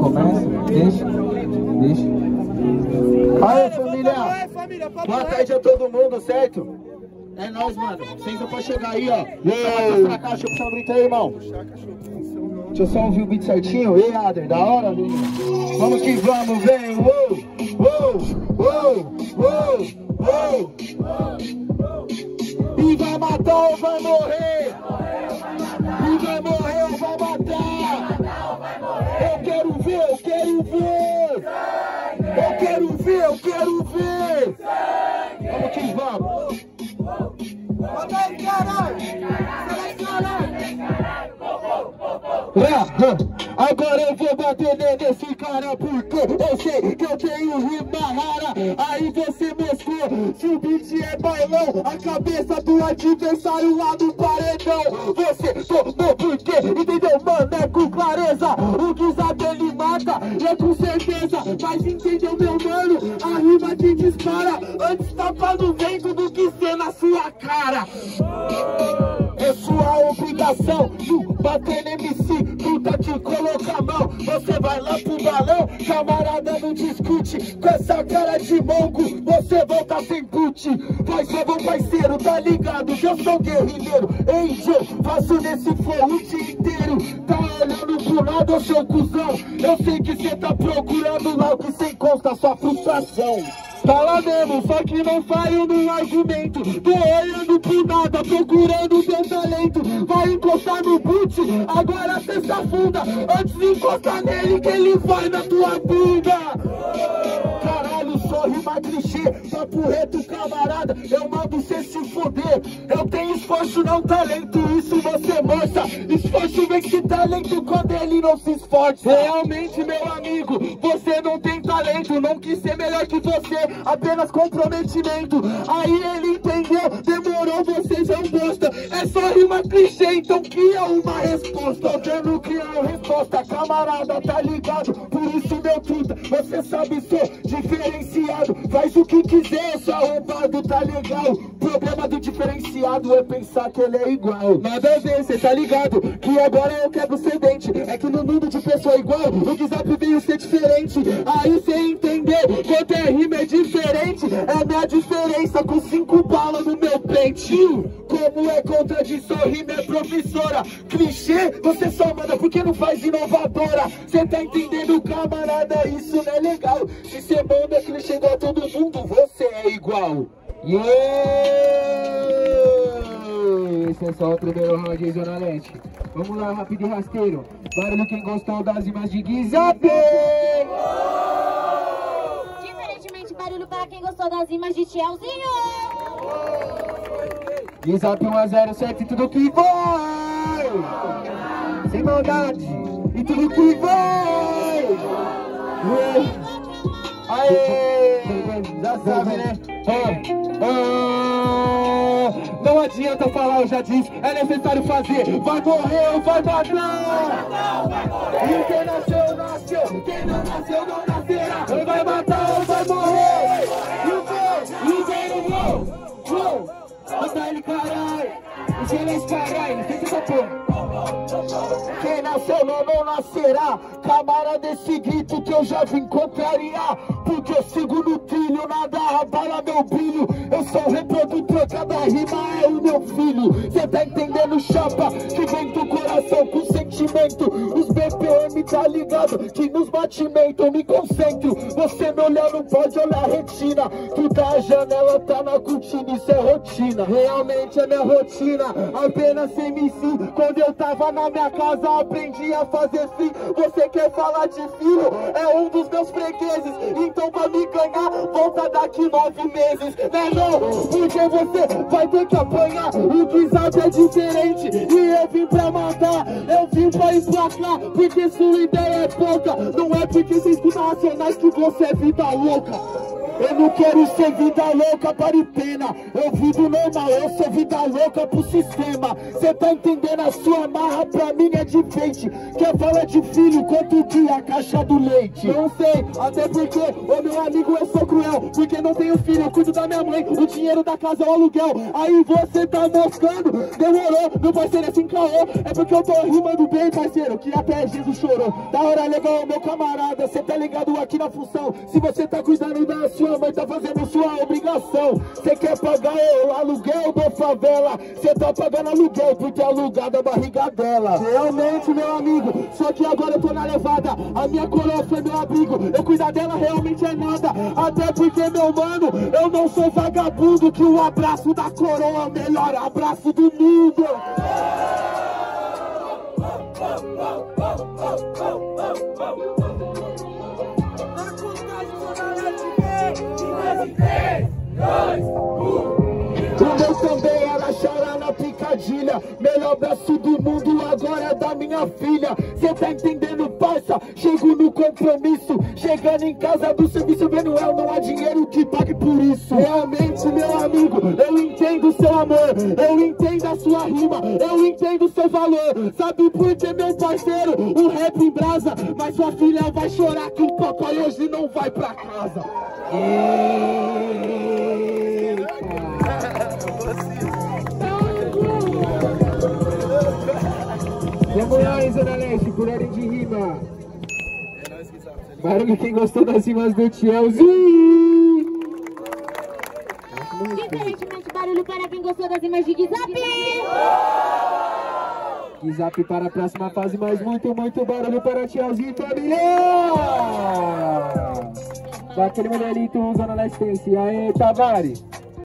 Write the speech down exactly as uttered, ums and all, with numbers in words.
começa, deixa, deixa. Aê, família! Boa tarde a todo mundo, certo? É nóis, mano. Senta pra chegar aí, ó. Ei, pra cá, deixa eu puxar um grito aí, irmão. Deixa eu só ouvir o beat certinho. Ei, Ader, da hora, menino. Vamos que vamos, vem. Uou, uou, uou, uou, uou. E vai matar ou vai morrer? E vai morrer ou vai matar? Eu quero ver, eu quero ver. Eu quero ver, eu quero ver. Vamos que vamos. Agora eu vou bater nesse cara porque eu sei que eu tenho rima rara. Aí você mostrou, se o beat é bailão, a cabeça do adversário lá no paredão. Você tomou porque, entendeu, mano, é com clareza. O guisado ele mata, é com certeza. Mas entendeu, meu mano, a rima te dispara. Antes tapa no vento do que ser na sua cara. É sua obrigação, tu bater no M C, tu tá te colocar a mão. Você vai lá pro balão, camarada não discute. Com essa cara de mongo, você volta sem put. Vai só bom parceiro, tá ligado que eu sou guerrilheiro. Angel, faço nesse flow o dia inteiro. Tá olhando pro lado, ô seu cuzão. Eu sei que cê tá procurando lá o que cê encosta, sua frustração. Tá lá mesmo, só que não falho no argumento. Tô olhando pro nada, procurando teu talento. Vai encostar no boot, agora cê se afunda. Antes de encostar nele, que ele vai na tua bunda. Caralho, só rima clichê, papo reto, camarada. Eu mando cê se foder. Eu tenho esforço, não talento, isso você mostra. Esforço vence talento quando ele não se esforça. Realmente, meu amigo, você não tem talento. Não quis ser melhor que você, apenas comprometimento. Aí ele entendeu, demorou, você já gosta. É só rima clichê, então cria uma resposta. Tô tendo que criar uma resposta, camarada, tá ligado? Por isso, meu truta, você sabe, sou diferenciado. Faz o que quiser, só roubado, tá legal. Problema do diferenciado é pensar que ele é igual. Nada a ver, cê tá ligado? Que agora eu quebro cê dente. É que no mundo de pessoa igual, o WhatsApp veio ser diferente. Aí cê entendeu, quanto é rima é diferente. É minha diferença com cinco balas no meu pente. Como é contradição, rima é professora. Clichê, você só manda porque não faz inovadora. Cê tá entendendo, camarada, isso não é legal. Se cê manda clichê igual a todo mundo, você é igual. Yeah! Esse é só o primeiro round aí, Zona Leste. Vamos lá, rápido e rasteiro. Barulho quem gostou das rimas de Guizape! Diferentemente, barulho para quem gostou das rimas de Tielzinho! Guizape um a zero, certo? E tudo que vai! Sem maldade! E tudo que vai! Aê! Já sabe, né? Oh, oh. Não adianta falar, eu já disse, é necessário fazer. Vai morrer ou vai matar? E quem nasceu, nasceu. Quem não nasceu, não nascerá. Ou vai matar ou vai morrer. E o quê? E o quê? Uou, uou. Mata ele, caralho. O silêncio, caralho. Sente essa porra. Quem nasceu não, não nascerá. Camarada, esse grito que eu já vim contrariar. Porque eu sigo no trilho, nada abala meu brilho. Eu sou o reprodutor, cada rima é o meu filho. Cê tá entendendo, chapa? Que vem do coração com sentimento. Os B P M tá ligado? Que nos batimentos eu me concentro. Você me olhar não pode olhar a retina. Tu tá a janela, tá na cortina, isso é rotina. Realmente é minha rotina, apenas sem M C. Quando eu tava na minha casa aprendi a fazer sim. Você quer falar de filho? É um dos meus fregueses. Então pra me ganhar, volta daqui nove meses. Né não? Porque você vai ter que apanhar. O Guizape é diferente e eu vim pra matar. Eu vim pra emplacar, porque sua ideia é pouca. Não é porque você escuta Racionais que você é vida louca. Eu não quero ser vida louca para pena. Eu vivo normal, eu sou vida louca pro sistema. Cê tá entendendo? A sua marra pra mim é de enfeite. Quer falar de filho, quanto dia a caixa do leite? Não sei, até porque, ô meu amigo, eu sou cruel. Porque não tenho filho, eu cuido da minha mãe. O dinheiro da casa é o aluguel. Aí você tá moscando, demorou. Meu parceiro é sem caô. É porque eu tô rimando bem, parceiro, que até Jesus chorou. Da hora legal, meu camarada, cê tá ligado aqui na função. Se você tá cuidando da sua mãe, tá fazendo sua obrigação. Cê quer pagar o aluguel da favela, cê tá pagando aluguel porque é alugada a barriga dela. Realmente, meu amigo, só que agora eu tô na levada. A minha coroa foi meu abrigo, eu cuidar dela realmente é nada. Até porque, meu mano, eu não sou vagabundo. Que o abraço da coroa é o melhor abraço do mundo. O meu também era chorar na picadilha. Melhor braço do mundo agora é da minha filha. Cê tá entendendo, parça? Chego no compromisso, chegando em casa do serviço, vendo eu, não há dinheiro que pague por isso. Realmente, meu amigo, eu entendo seu amor, eu entendo a sua rima, eu entendo seu valor. Sabe por que, meu parceiro? O rap em brasa, mas sua filha vai chorar que o papai hoje não vai pra casa. Eita. Vamos lá, hein, Zona Leste, por ordem de rima. Barulho quem gostou das rimas do Tielzinho. Diferentemente, barulho para quem gostou das rimas de Guizap. Guizap para a próxima fase, mas muito, muito barulho para Tielzinho, família. Daquele modelito, Zona Leste. Aê, Tavares.